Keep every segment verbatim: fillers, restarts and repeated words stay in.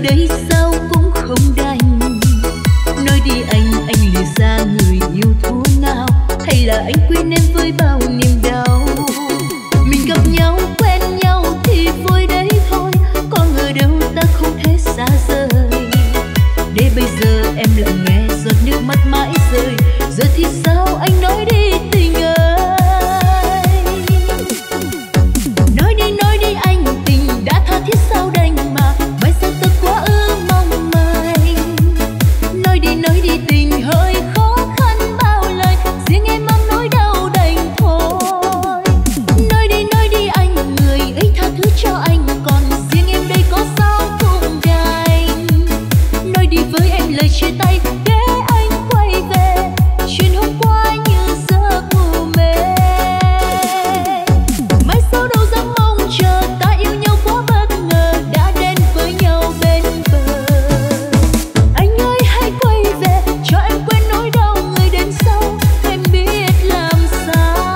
đây sao cũng không đành. Nói đi anh, anh lìa xa người yêu thua nào, hay là anh quên em với bao niềm đau. Mình gặp nhau quen nhau thì vui đấy thôi, có ngờ đâu ta không thể xa rời. Để bây giờ em lặng nghe giọt nước mắt mãi rơi, giờ thì sao anh nói đi tình ơi. Nói đi nói đi anh, tình đã tha thiết sao đành mà, mai sao tôi quá ư mong manh. Nói đi nói đi tình hơi khó khăn bao lời, riêng em mang nỗi đau đành thôi. Nói đi nói đi anh, người ấy tha thứ cho anh, còn riêng em đây có sao cũng đành. Nói đi với em lời chia tay để anh quay về, chuyện hôm qua như giấc ngủ mê. Mai sau đâu dám mong chờ, ta yêu nhau quá bất ngờ, đã đến với nhau bên bờ. Anh ơi hãy quay về, cho em quên nỗi đau người đến sau, em biết làm sao.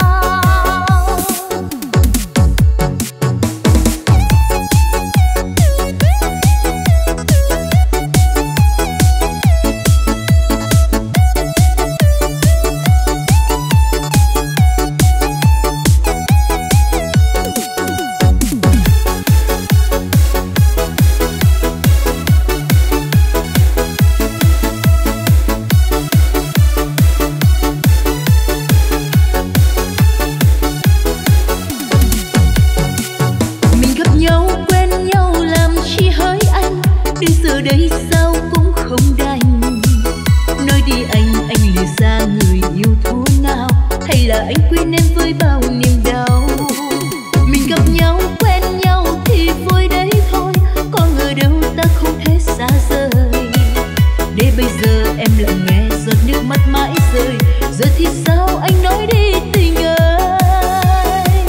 Mình gặp nhau quen nhau làm chi hỡi anh, đến giờ đây sao cũng không đành. Nói đi anh, anh lìa xa người yêu thua nào, hay là anh quên em với bao niềm đau. Mình gặp nhau quen nhau thì vui đấy thôi, có ngờ đâu ta không thể xa rời. Để bây giờ em lặng nghe giọt nước mắt mãi rơi, giờ thì sao anh nói đi tình ơi.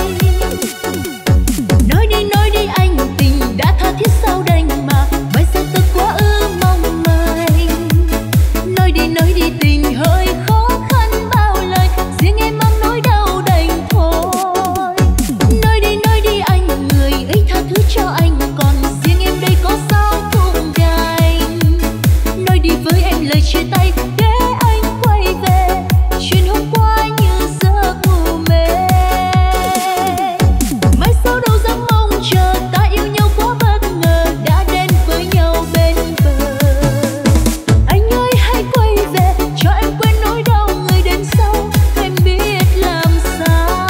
Nói đi nói đi anh, tình đã tha thiết sao đành mà, mai sao tôi quá ư mong manh. Nói đi nói đi tình hơi khó khăn bao lời, riêng em mang nỗi đau đành thôi. Nói đi nói đi anh, người ấy tha thứ cho anh, còn riêng em đây có sao cũng đành. Nói đi với em lời chia tay để anh quay về, chuyện hôm qua như giấc ngủ mê. Mai sau đâu dám mong chờ, ta yêu nhau quá bất ngờ, đã đến với nhau bên bờ. Anh ơi hãy quay về, cho em quên nỗi đau người đến sau, em biết làm sao.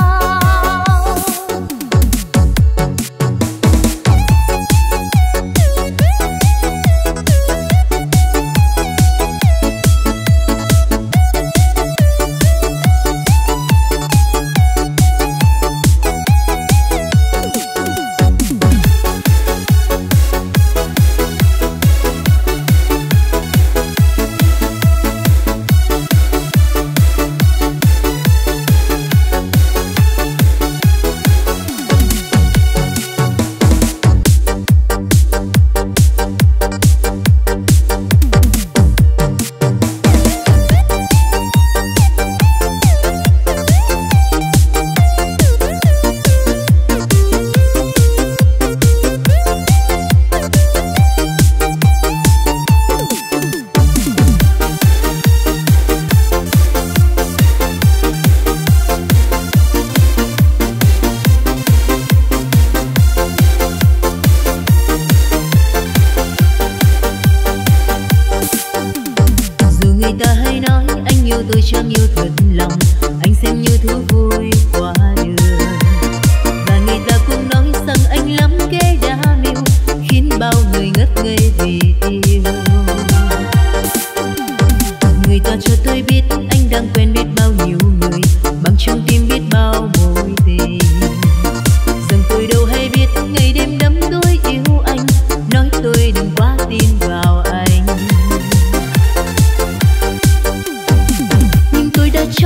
Dù người ta hay nói anh yêu tôi chẳng yêu thật lòng, anh xem như thú vui qua đường. Và người ta cũng nói rằng anh lắm cái đa mưu, khiến bao người ngất ngây vì yêu. Người ta cho tôi biết anh đang quen biết bao nhiêu người, bằng trong tim biết bao mối tình. Rằng tôi đâu hay biết ngày đêm đắm đuối yêu anh, nói tôi đừng quá tin vào anh. Nhưng tôi đã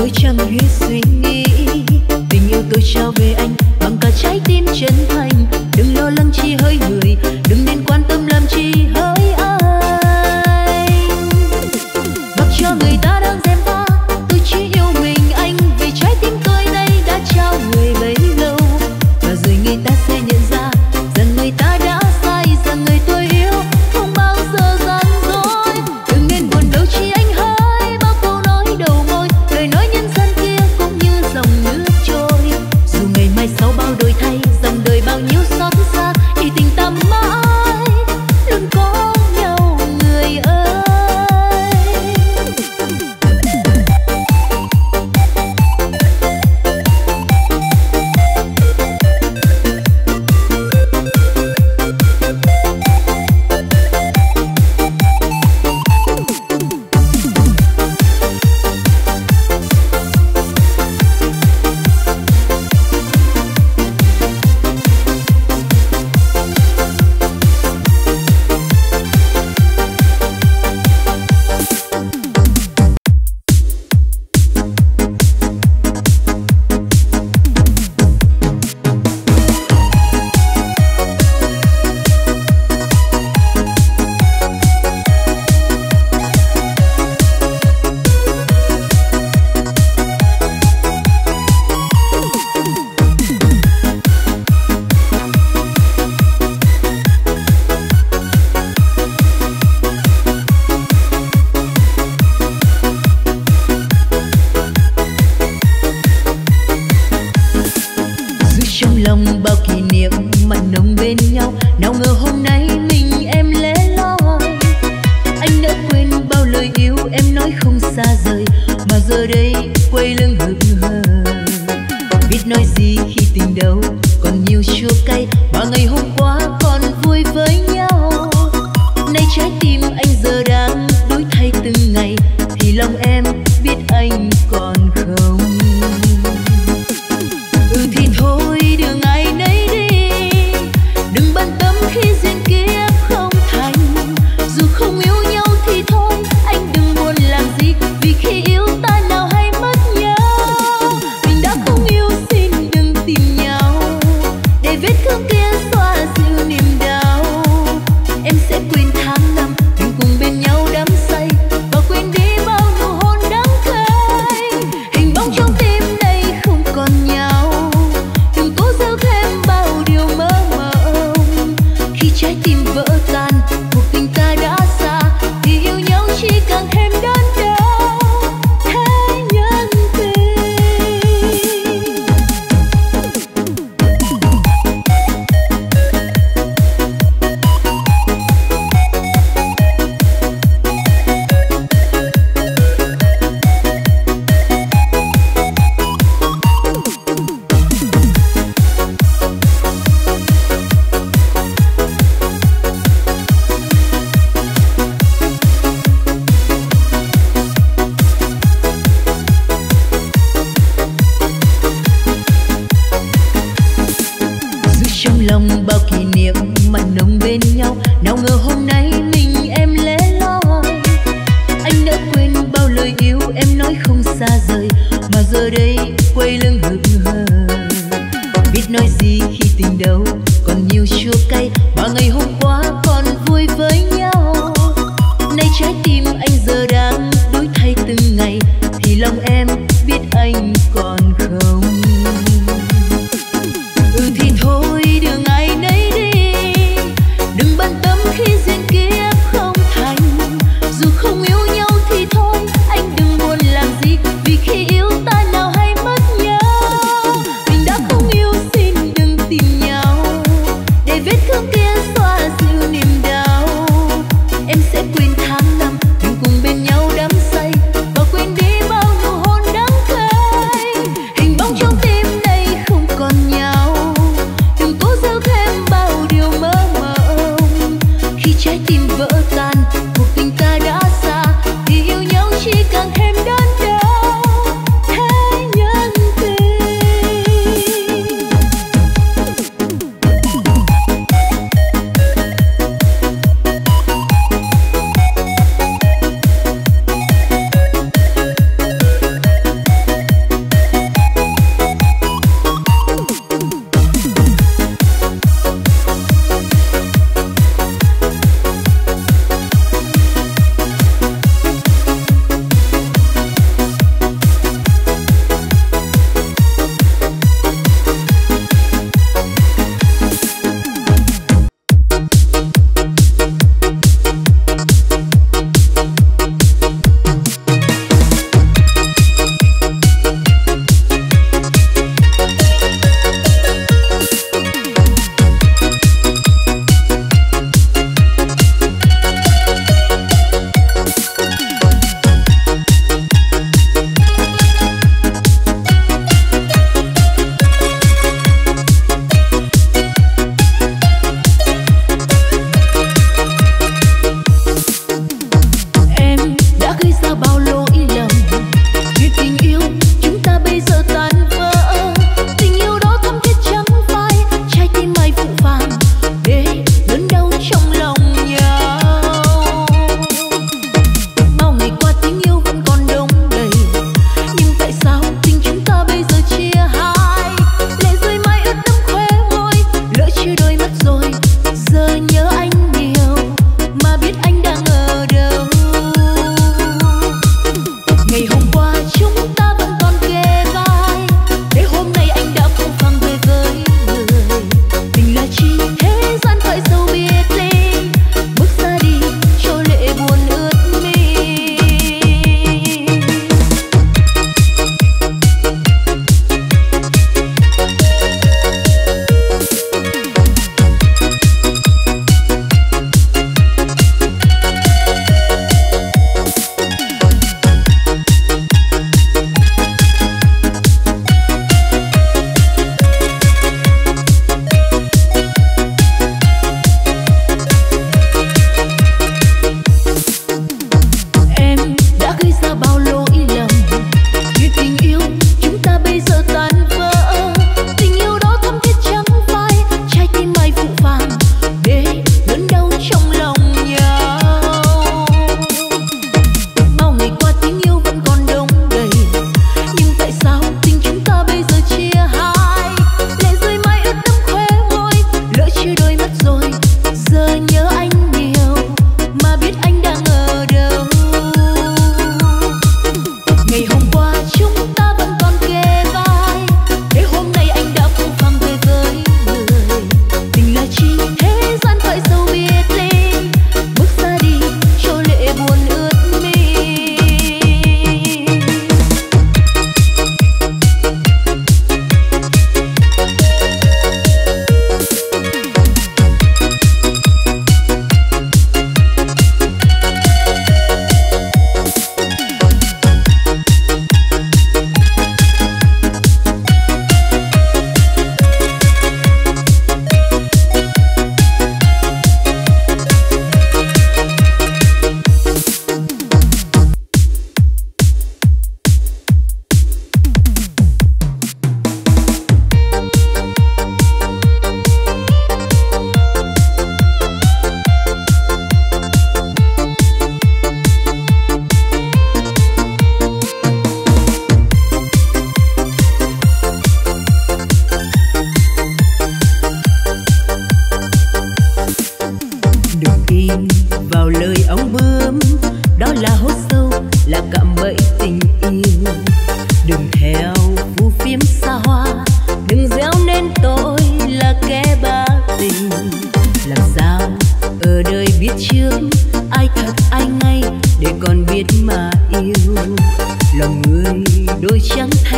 tôi chẳng biết suy nghĩ. Tình yêu tôi trao về anh bằng cả trái tim chân thành. Đừng lo lắng chi hỡi người, đừng nên quan tâm làm chi hỡi anh. Mặc cho người ta đang gièm pha, tôi chỉ yêu mình anh. Vì trái tim tôi nay đã trao người bấy lâu. Và rồi người ta sẽ nhận ra rằng người ta đã sai, rằng người tôi yêu không bao giờ gian dối. Đừng nên buồn đâu chi anh hỡi, bao câu nói đầu môi, lời nói nhân gian kia cũng như dòng nước trôi. Dù ngày mai sau bao đổi thay, dòng đời bao nhiêu xót xa, thì tình ta mãi luôn có nhau người ơi.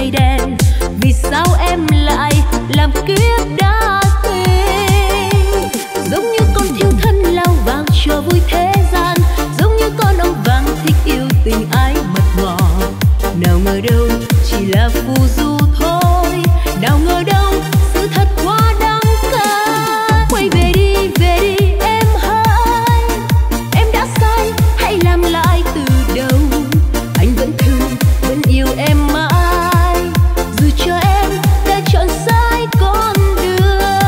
thay đen. Vì sao em lại làm kiếp đã quên? Giống như con thiêu thân lao vào cho vui thế gian, giống như con ông vàng thích yêu tình ai mật ngọt. Nào ngờ đâu chỉ là phù du thôi, nào ngờ đâu sự thật quá đáng ca. Quay về đi, về đi em hỡi, em đã sai hãy làm lại từ đầu. Anh vẫn thương, vẫn yêu em mãi, dù cho em đã chọn sai con đường.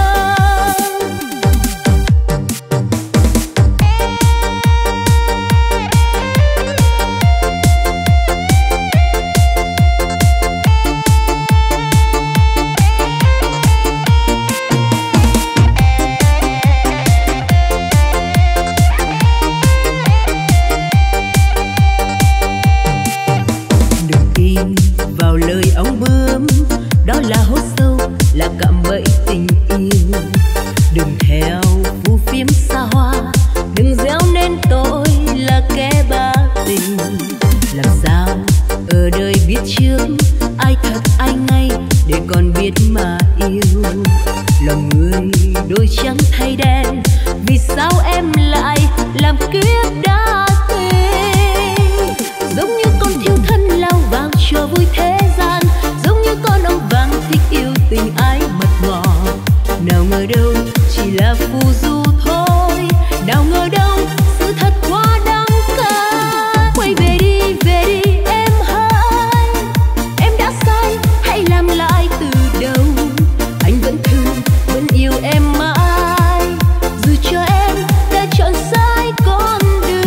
Vào lời ong bướm, đó là hố sâu, là cạm bẫy tình yêu. Đừng theo phù phiếm xa hoa, đừng gieo nên tôi là kẻ bá tình. Làm sao ở đời biết trước ai thật ai ngay, để còn biết mà yêu. Lòng người đôi trắng thay đen, vì sao em lại làm kiếp đã quên? Giống như con thiêu thân lao vào cho vui thế gian, giống như con ông vàng thích yêu tình ai mật ngọt. Nào ngờ đâu chỉ là phù du thôi, nào ngờ đâu sự thật quá đáng ca. Quay về đi, về đi em hỡi, em đã sai hãy làm lại từ đầu. Anh vẫn thương, vẫn yêu em mãi, dù cho em đã chọn sai con đường.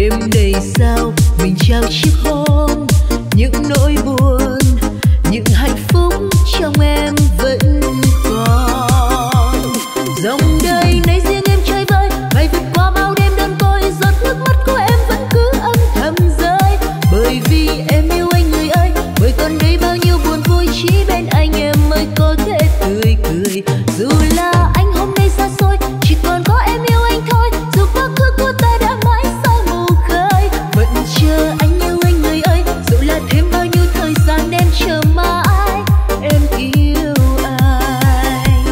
đêm đầy sao mình trao chiếc hôn, những nỗi buồn, những hạnh phúc trong em vẫn còn. Dòng đời này riêng em chơi vơi, bay vượt qua bao đêm đơn côi, giọt nước mắt của em vẫn cứ âm thầm rơi. Bởi vì em yêu anh người ơi, bởi còn đây bao nhiêu buồn vui, chỉ bên anh em mới có thể tươi cười. Dù là anh hôm nay xa xôi, chỉ còn có em yêu anh thôi. Dù quá khứ của ta đã mãi sao mù khơi, vẫn chờ anh yêu anh người ơi. Dù là thêm bao nhiêu thời gian em chờ mãi, em yêu anh.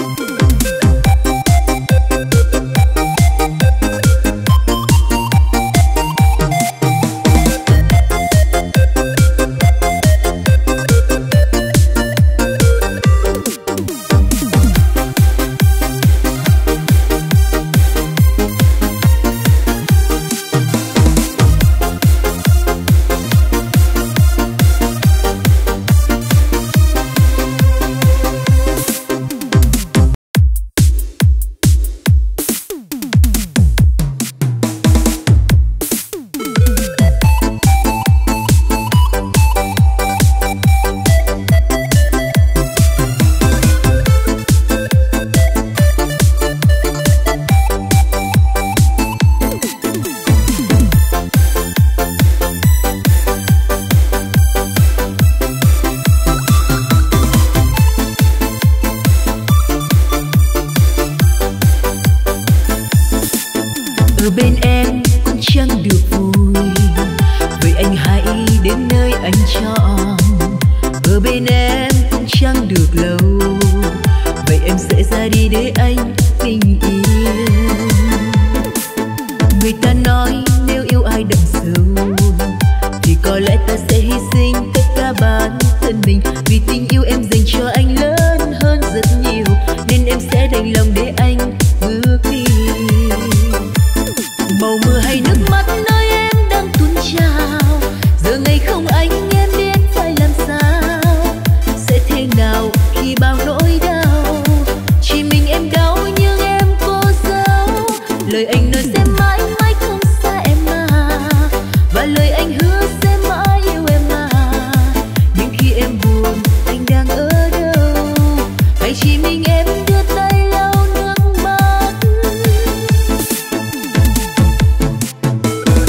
Ở bên em cũng chẳng được vui, vậy anh hãy đến nơi anh chọn. Ở bên em cũng chẳng được lâu, vậy em sẽ ra đi để anh tình yêu. Người ta nói nếu yêu ai đậm sâu, thì có lẽ ta sẽ hy sinh tất cả bản thân mình. Vì tình yêu em dành cho anh lớn hơn rất nhiều, nên em sẽ đành lòng để anh bước đi. Màu mưa hay nước mắt nơi em đang tuôn trào, giờ ngày không anh em biết phải làm sao. Sẽ thế nào khi bao nỗi đau, chỉ mình em đau nhưng em cố giấu. Lời anh nói sẽ mãi mãi không xa em mà, và lời anh hứa sẽ mãi yêu em mà. Nhưng khi em buồn anh đang ở đâu, hay chỉ mình em đưa tay lau nước mắt.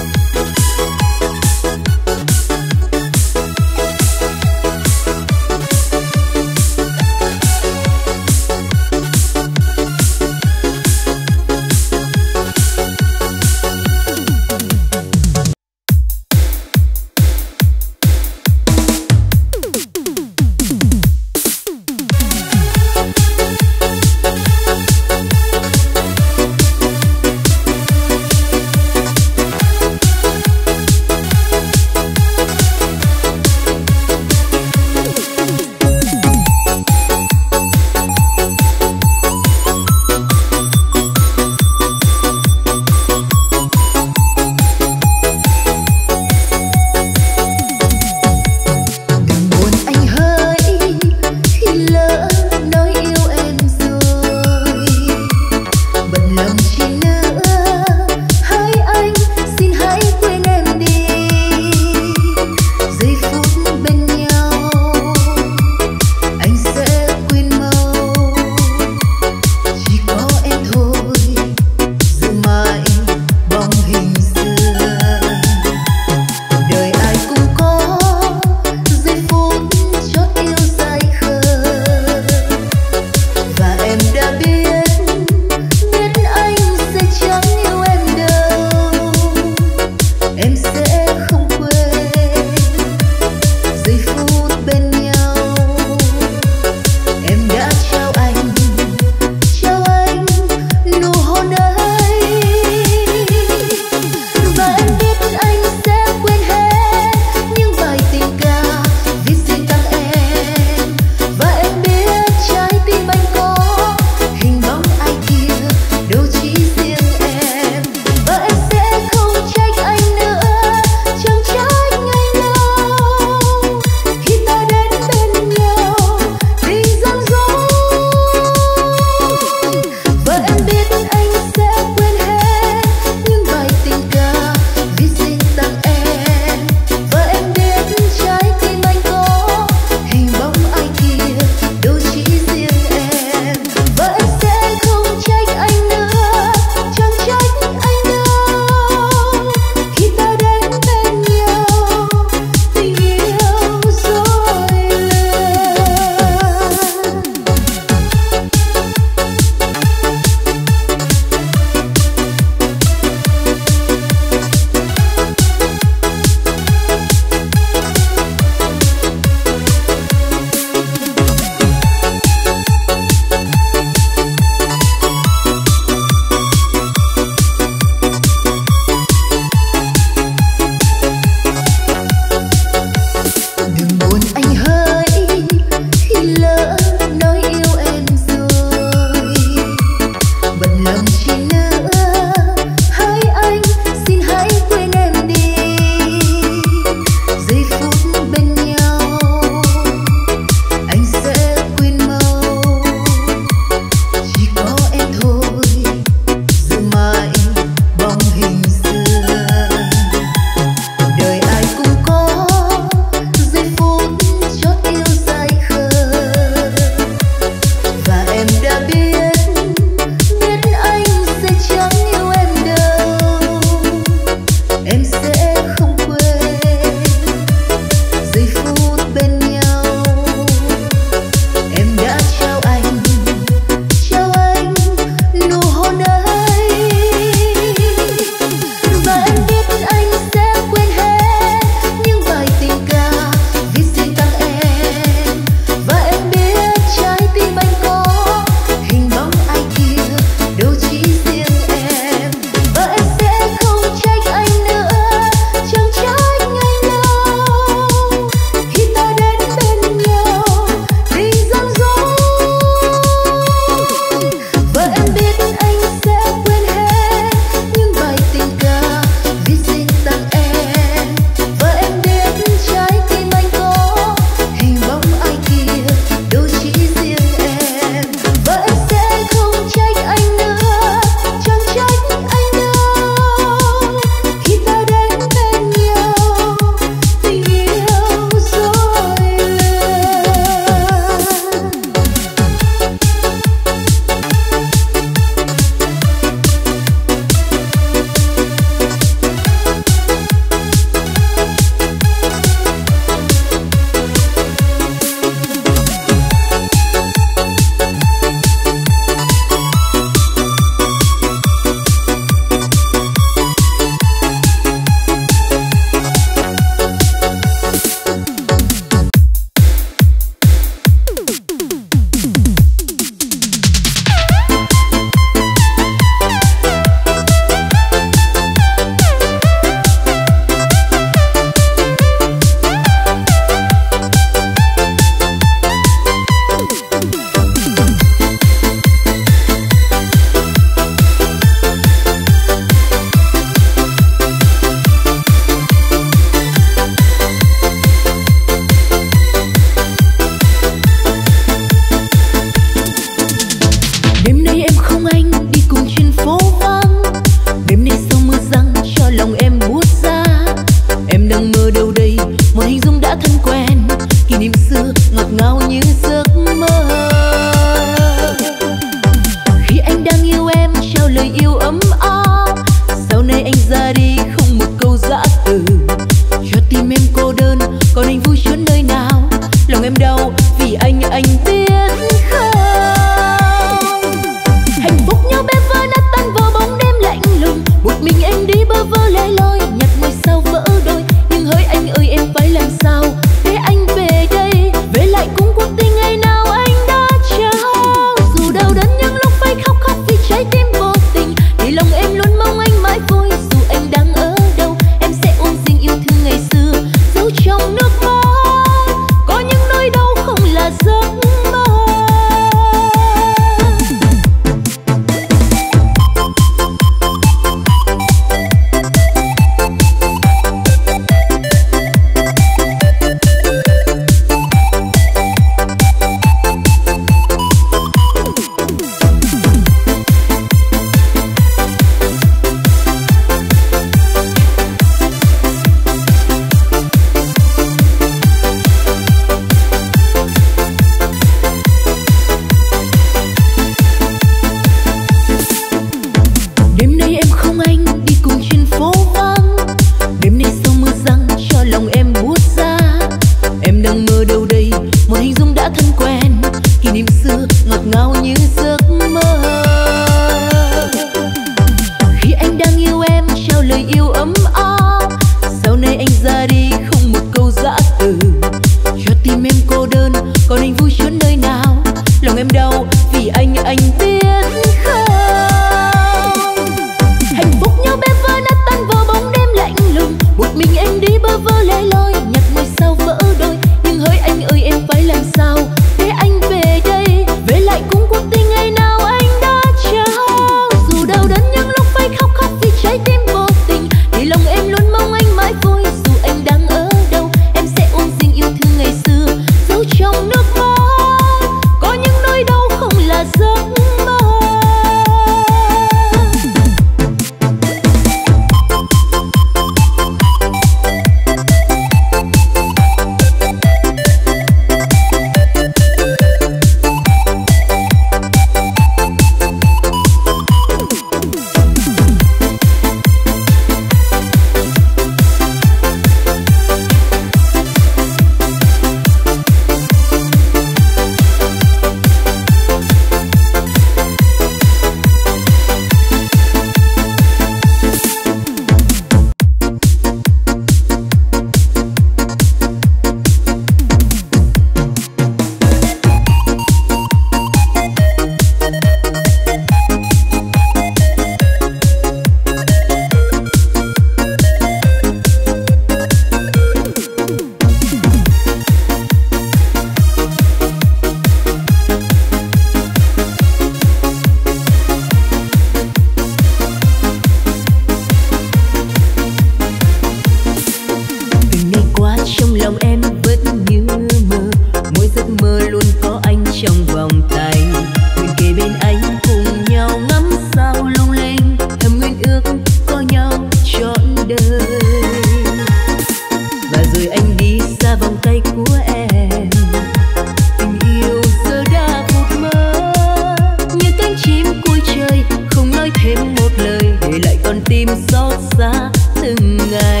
tim xót xa từng ngày.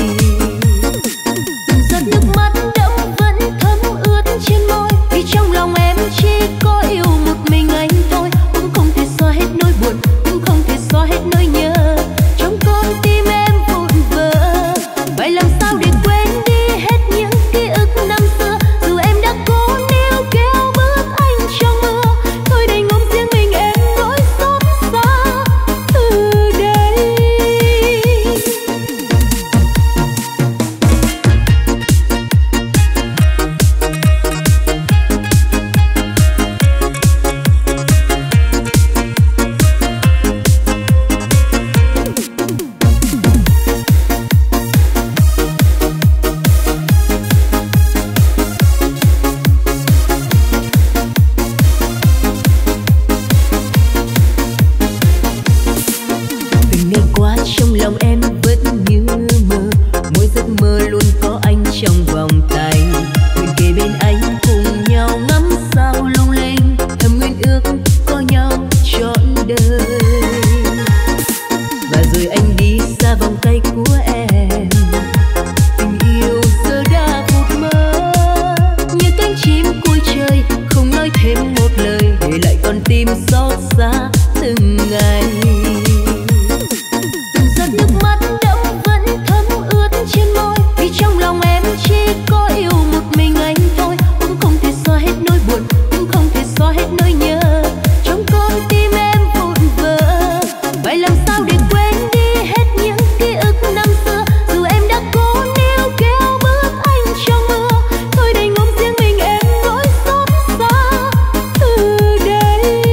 Từng giọt nước mắt đẫm vẫn thấm ướt trên môi, vì trong lòng em chỉ có yêu một mình anh thôi. Cũng không thể xóa hết nỗi buồn, cũng không thể xóa hết nỗi nhớ. Trong con tim em vụn vỡ, phải làm sao để quên đi hết những ký ức năm xưa. Dù em đã cố níu kéo bước anh trong mưa, thôi đành ôm riêng mình em nỗi xót xa từ đây. Từng ngày qua trong lòng em vẫn như mơ, mỗi giấc mơ luôn có anh trong vòng tay. Nguyện kề bên anh cùng nhau ngắm sao lung linh, thầm nguyện ước có nhau trọn đời. Và rồi anh đi xa vòng tay của em, tình yêu giờ đã vụt mơ. Như cánh chim cuối trời không nói thêm một lời, để lại con tim xót xa từng ngày. Từng giọt nước mắt đẫm vẫn thấm ướt trên môi, vì trong lòng em chỉ có yêu một mình anh thôi. Cũng không thể xóa hết nỗi buồn, cũng không thể xóa hết nỗi nhớ. Trong con tim em vụn vỡ, phải làm sao để quên đi hết những ký ức năm xưa. Dù em đã cố níu kéo bước anh trong mưa, thôi đành ôm riêng mình em nỗi xót xa từ đây.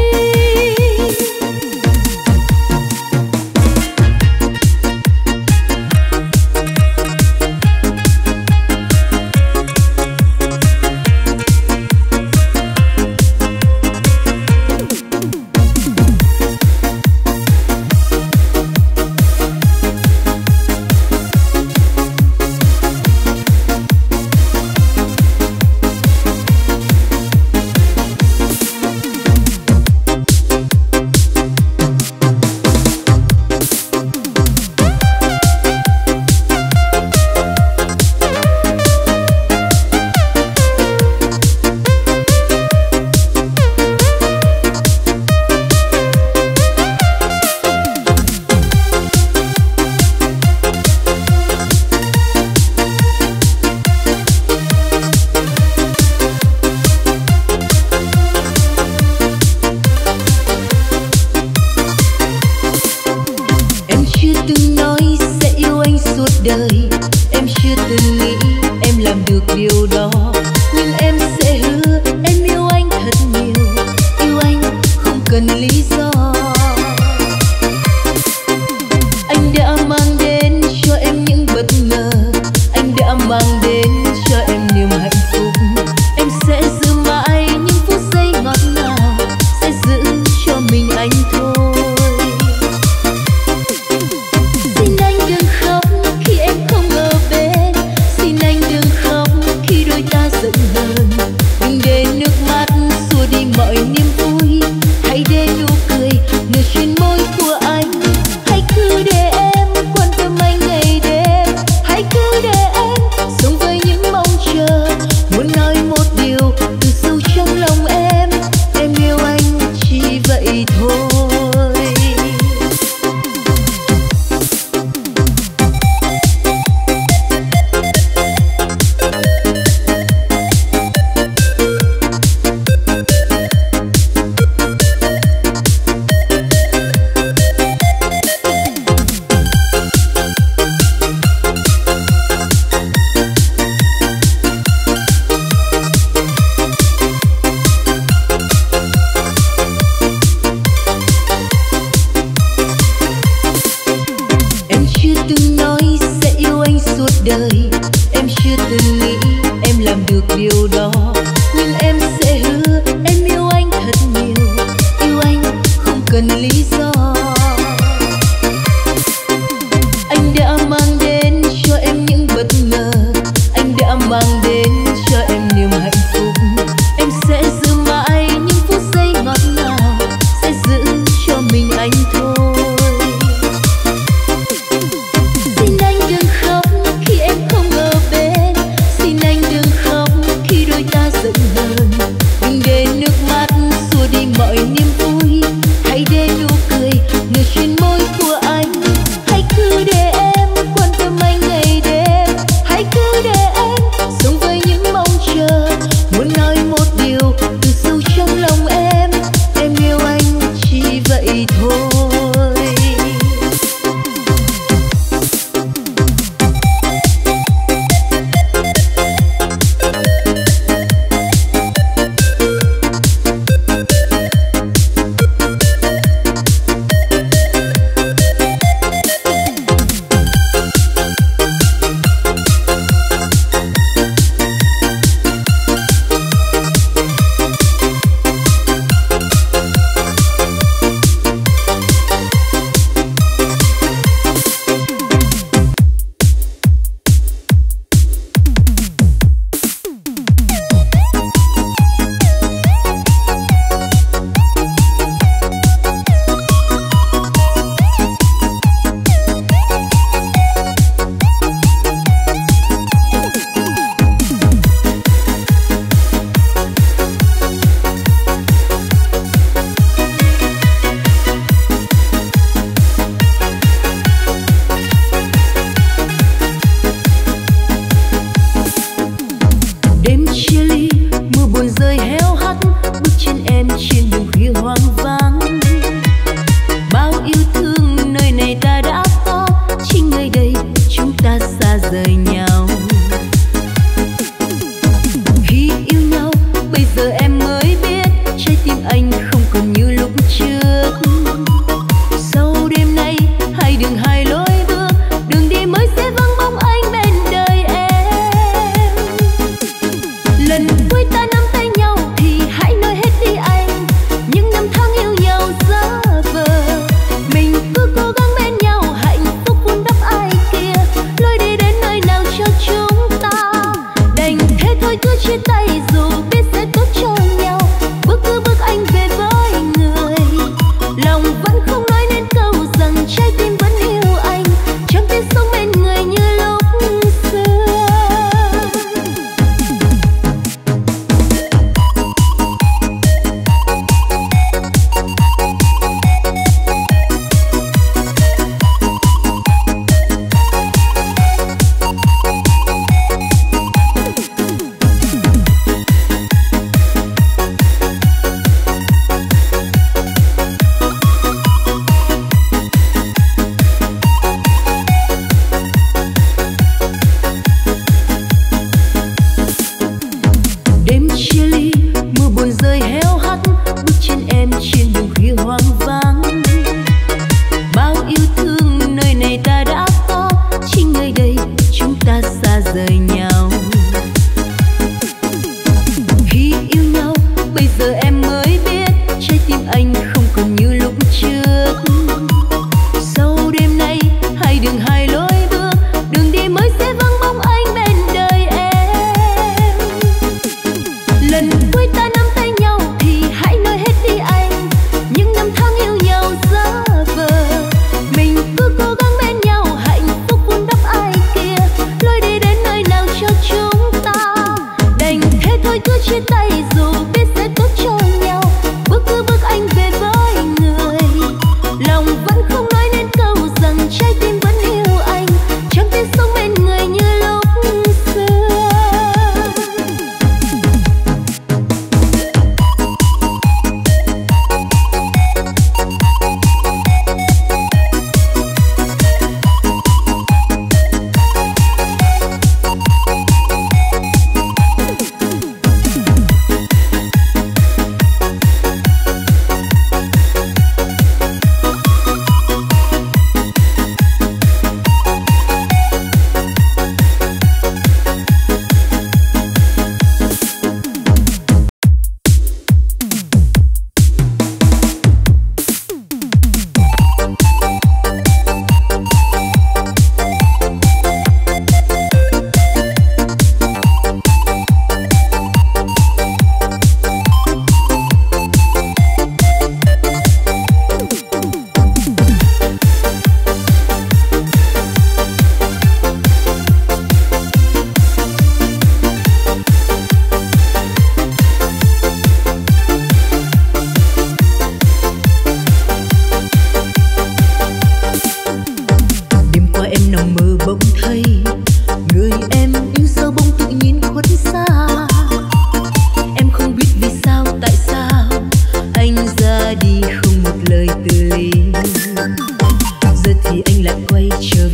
Em chưa từng nói sẽ yêu anh suốt đời, em chưa từng nghĩ em làm được điều đó. Nhưng em sẽ hứa em yêu anh thật nhiều, yêu anh không cần lý do. Anh đã mang đến cho em những bất ngờ, anh đã mang đến cho em niềm hạnh phúc. Em sẽ giữ mãi những phút giây ngọt ngào, sẽ giữ cho mình anh thôi. Xin anh đừng khóc khi em không ở bên, xin anh đừng khóc khi đôi ta giận hờn. Đừng để nước mắt xua đi mọi niềm vui, hãy để nụ cười nở trên môi của anh. Hãy cứ để em quan tâm anh ngày đêm, hãy cứ để em sống với những mong chờ. Muốn nói một điều từ sâu trong lòng em, em yêu anh chỉ vậy thôi. Em chưa từng nói sẽ yêu anh suốt đời, em chưa từng nghĩ em làm được điều đó. Nhưng em sẽ hứa em yêu anh thật nhiều, yêu anh không cần lý do. Anh đã mang đến cho em những bất ngờ, anh đã mang đến cho em niềm hạnh phúc. Em sẽ giữ mãi những phút giây ngọt ngào, sẽ giữ cho mình anh thôi. thôi.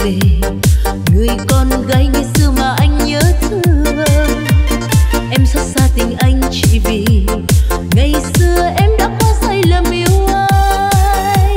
về, người con gái ngày xưa mà anh nhớ thương. Em xót xa tình anh chỉ vì ngày xưa em đã quá sai lầm yêu anh.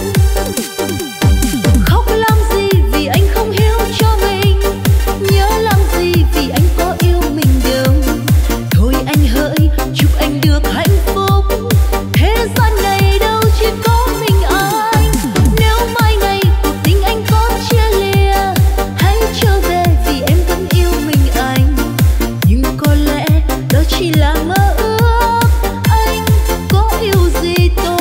Khóc làm gì vì anh không hiểu cho mình, nhớ làm gì vì anh có yêu mình đâu. Thôi anh hỡi chúc anh được hạnh phúc, thế gian này đâu chỉ có mình anh. Nếu mai ngày cuộc tình anh có chia lìa, hãy trở về vì em vẫn yêu mình anh. Nhưng có lẽ đó chỉ là mơ ước, anh có yêu gì tôi.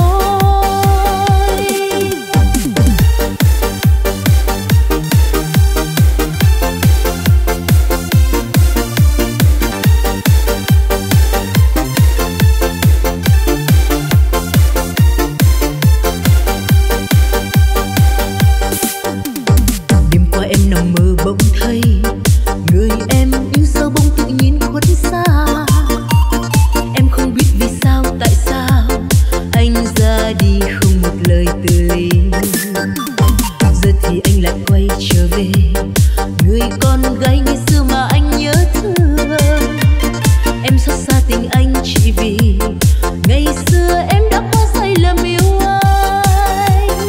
Đêm qua em nằm mơ bỗng thấy người em yêu dấu bỗng tự nhiên khuất xa. Em không biết vì sao tại sao anh ra đi không một lời từ ly. Giờ thì anh lại quay trở về, người con gái ngày xưa mà anh nhớ thương. Em xót xa tình anh chỉ vì ngày xưa em đã quá sai lầm yêu anh.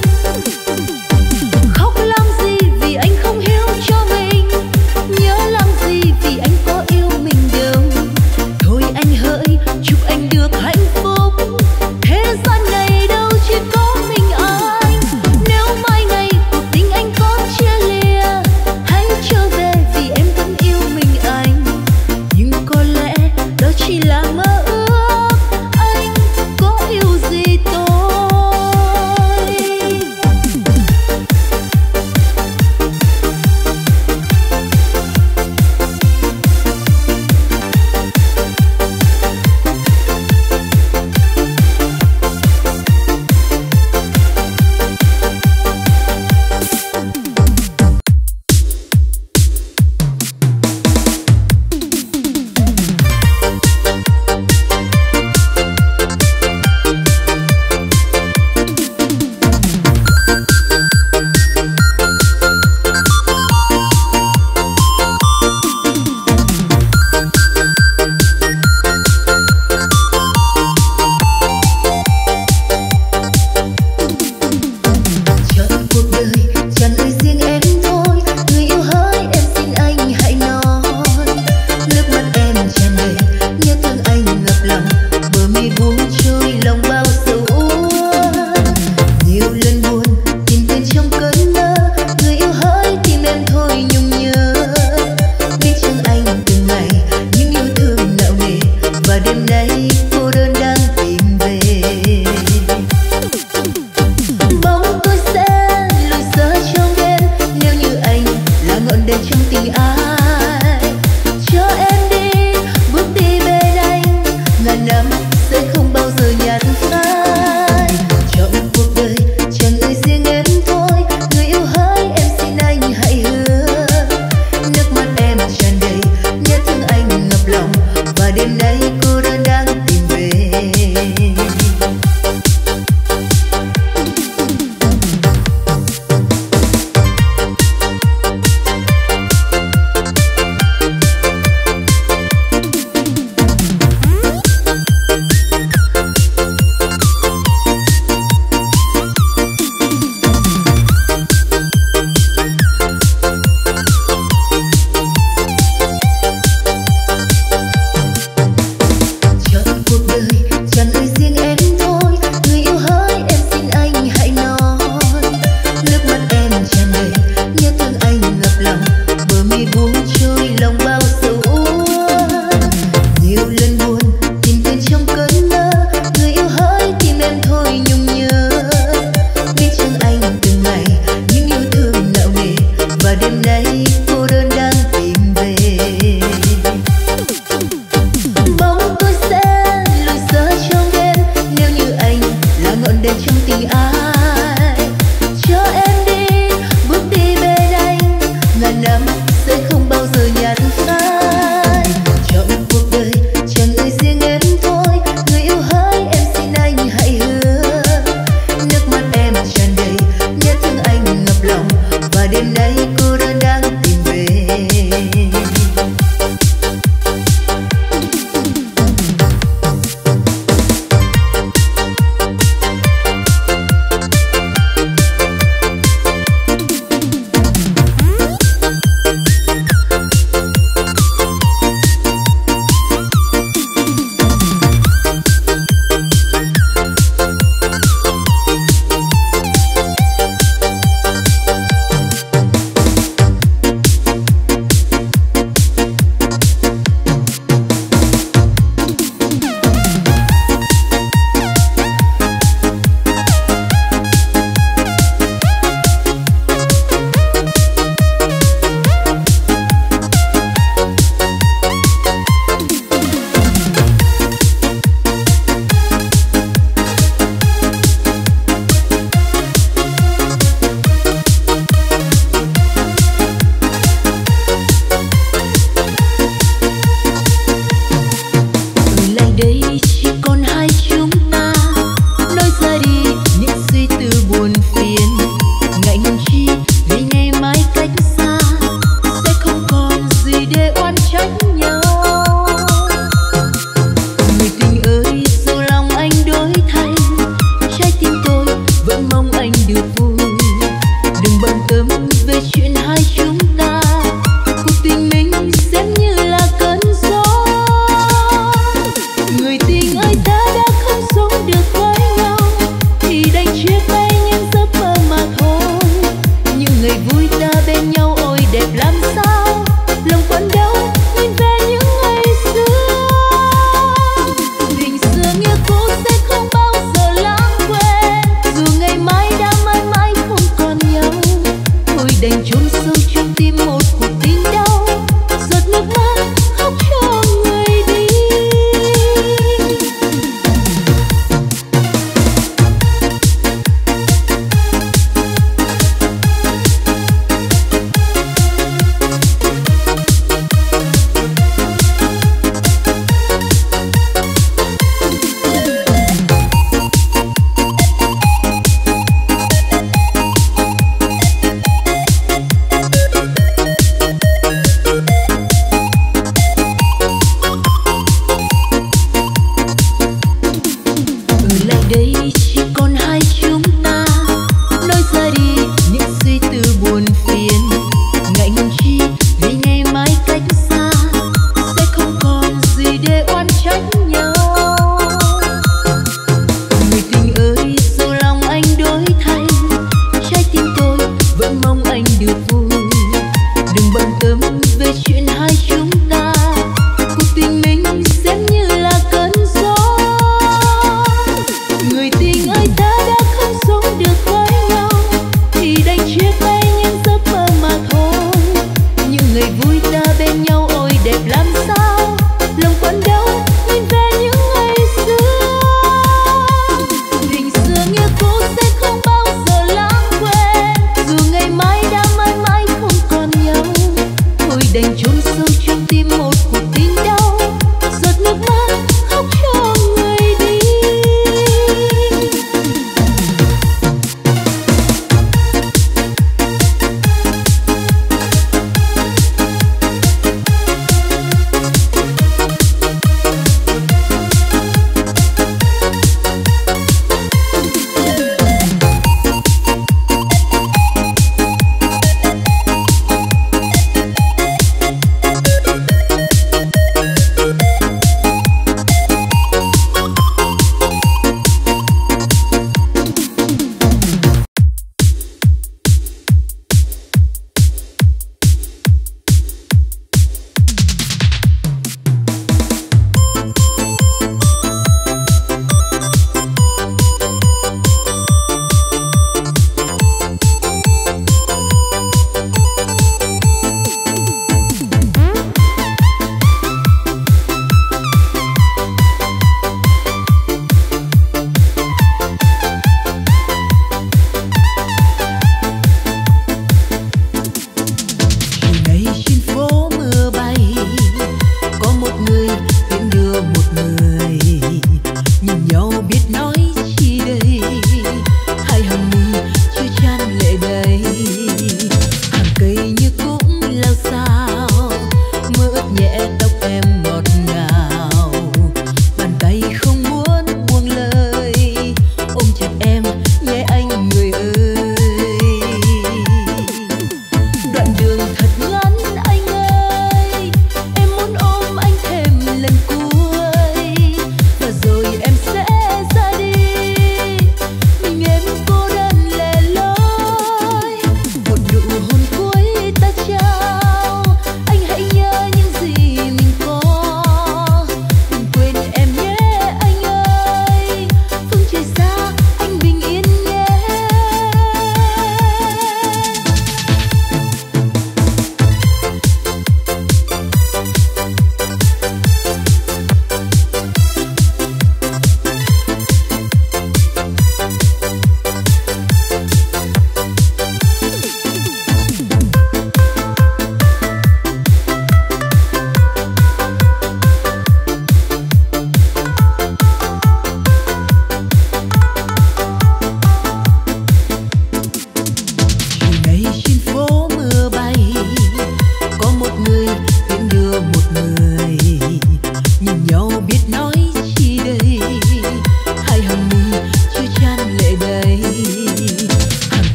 Khóc làm gì vì anh không hiểu cho mình, nhớ làm gì vì anh có yêu mình đâu. Thôi anh hỡi chúc anh được hạnh phúc, thế gian này đâu chỉ có mình anh. buồn phiền.